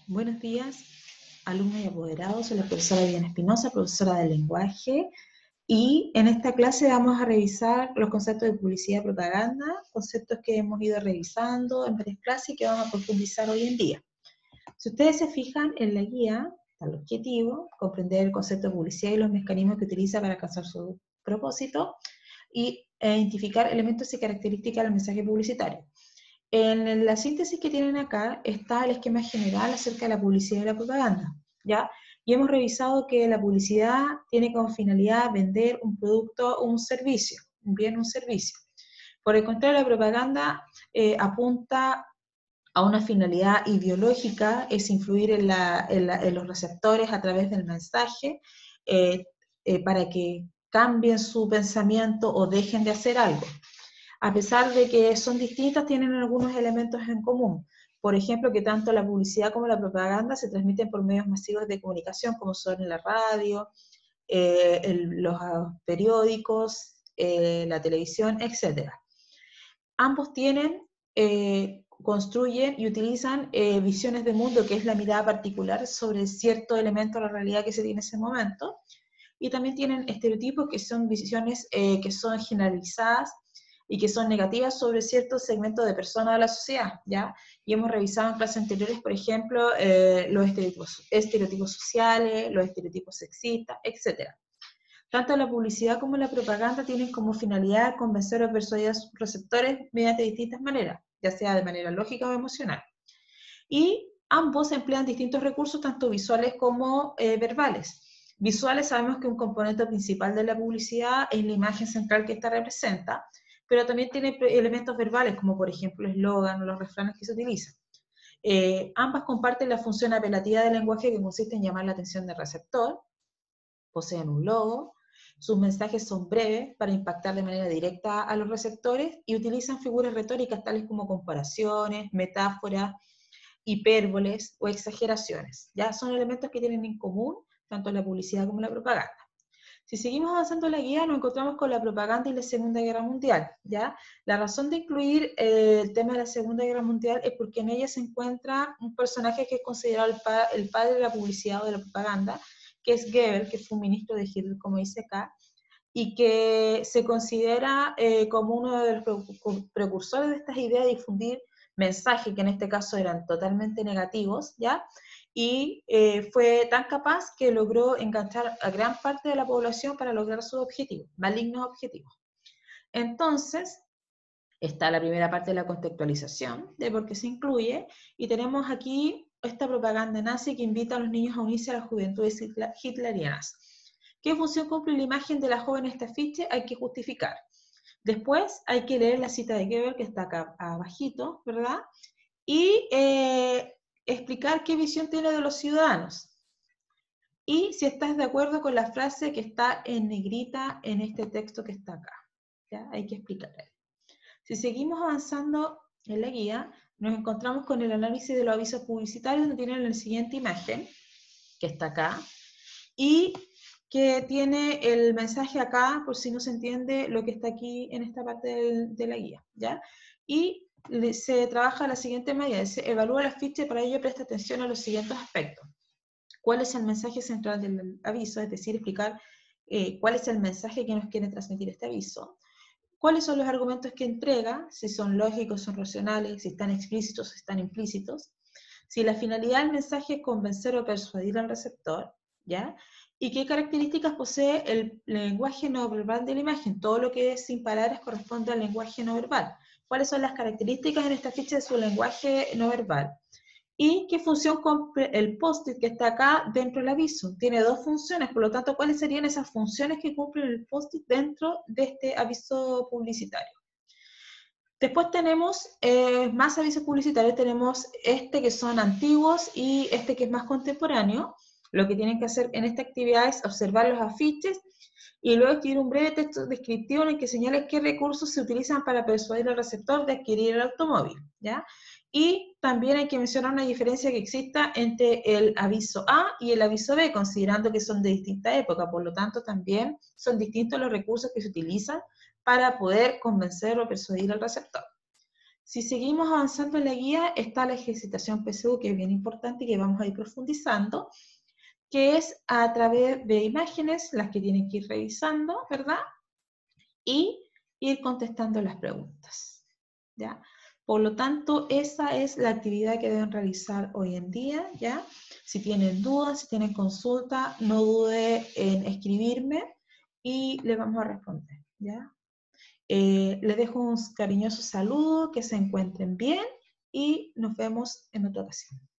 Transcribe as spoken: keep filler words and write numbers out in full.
Buenos días, alumnos y apoderados. Soy la profesora Diana Espinosa, profesora de lenguaje, y en esta clase vamos a revisar los conceptos de publicidad y propaganda, conceptos que hemos ido revisando en varias clases y que vamos a profundizar hoy en día. Si ustedes se fijan en la guía, está el objetivo, comprender el concepto de publicidad y los mecanismos que utiliza para alcanzar su propósito, y identificar elementos y características del mensaje publicitario. En la síntesis que tienen acá está el esquema general acerca de la publicidad y la propaganda, ¿ya? Y hemos revisado que la publicidad tiene como finalidad vender un producto o un servicio, un bien o un servicio. Por el contrario, la propaganda eh, apunta a una finalidad ideológica, es influir en, la, en, la, en los receptores a través del mensaje eh, eh, para que cambien su pensamiento o dejen de hacer algo. A pesar de que son distintas, tienen algunos elementos en común. Por ejemplo, que tanto la publicidad como la propaganda se transmiten por medios masivos de comunicación, como son la radio, eh, el, los periódicos, eh, la televisión, etcétera. Ambos tienen, eh, construyen y utilizan eh, visiones de mundo, que es la mirada particular sobre cierto elemento de la realidad que se tiene en ese momento, y también tienen estereotipos que son visiones eh, que son generalizadas y que son negativas sobre ciertos segmentos de personas de la sociedad, ¿ya? Y hemos revisado en clases anteriores, por ejemplo, eh, los estereotipos, estereotipos sociales, los estereotipos sexistas, etcétera. Tanto la publicidad como la propaganda tienen como finalidad convencer o persuadir a sus receptores mediante distintas maneras, ya sea de manera lógica o emocional. Y ambos emplean distintos recursos, tanto visuales como eh, verbales. Visuales, sabemos que un componente principal de la publicidad es la imagen central que esta representa, pero también tiene elementos verbales, como por ejemplo el eslogan o los refranes que se utilizan. Eh, ambas comparten la función apelativa del lenguaje, que consiste en llamar la atención del receptor, poseen un logo, sus mensajes son breves para impactar de manera directa a los receptores y utilizan figuras retóricas tales como comparaciones, metáforas, hipérboles o exageraciones. Ya son elementos que tienen en común tanto la publicidad como la propaganda. Si seguimos avanzando en la guía, nos encontramos con la propaganda y la Segunda Guerra Mundial, ¿ya? La razón de incluir eh, el tema de la Segunda Guerra Mundial es porque en ella se encuentra un personaje que es considerado el, pa el padre de la publicidad o de la propaganda, que es Goebbels, que fue un ministro de Hitler, como dice acá, y que se considera eh, como uno de los precursores de estas ideas de difundir mensajes que en este caso eran totalmente negativos, ¿ya? Y eh, fue tan capaz que logró enganchar a gran parte de la población para lograr sus objetivos, malignos objetivos. Entonces, está la primera parte de la contextualización, de por qué se incluye, y tenemos aquí esta propaganda nazi que invita a los niños a unirse a las juventudes hitlerianas. ¿Qué función cumple la imagen de la joven en este afiche? Hay que justificar. Después hay que leer la cita de Goebbels, que está acá abajito, ¿verdad? Y eh, explicar qué visión tiene de los ciudadanos. Y si estás de acuerdo con la frase que está en negrita en este texto que está acá. ¿Ya? Hay que explicarla. Si seguimos avanzando en la guía, nos encontramos con el análisis de los avisos publicitarios, donde tienen la siguiente imagen, que está acá, y que tiene el mensaje acá, por si no se entiende lo que está aquí en esta parte de, de la guía, ¿ya? Y se trabaja de la siguiente manera: se evalúa la ficha y para ello presta atención a los siguientes aspectos. ¿Cuál es el mensaje central del aviso? Es decir, explicar eh, cuál es el mensaje que nos quiere transmitir este aviso. ¿Cuáles son los argumentos que entrega? Si son lógicos, son racionales, si están explícitos o están implícitos. Si la finalidad del mensaje es convencer o persuadir al receptor, ¿ya? ¿Y qué características posee el lenguaje no verbal de la imagen? Todo lo que es sin palabras corresponde al lenguaje no verbal. ¿Cuáles son las características en esta ficha de su lenguaje no verbal? ¿Y qué función cumple el post-it que está acá dentro del aviso? Tiene dos funciones, por lo tanto, ¿cuáles serían esas funciones que cumple el post-it dentro de este aviso publicitario? Después tenemos eh, más avisos publicitarios, tenemos este que son antiguos y este que es más contemporáneo. Lo que tienen que hacer en esta actividad es observar los afiches y luego escribir un breve texto descriptivo en el que señale qué recursos se utilizan para persuadir al receptor de adquirir el automóvil, ¿ya? Y también hay que mencionar una diferencia que exista entre el aviso A y el aviso B, considerando que son de distinta época, por lo tanto también son distintos los recursos que se utilizan para poder convencer o persuadir al receptor. Si seguimos avanzando en la guía, está la ejercitación P S U, que es bien importante y que vamos a ir profundizando, que es a través de imágenes, las que tienen que ir revisando, ¿verdad? Y ir contestando las preguntas, ¿ya? Por lo tanto, esa es la actividad que deben realizar hoy en día, ¿ya? Si tienen dudas, si tienen consulta, no dude en escribirme y le vamos a responder, ¿ya? Eh, les dejo un cariñoso saludo, que se encuentren bien y nos vemos en otra ocasión.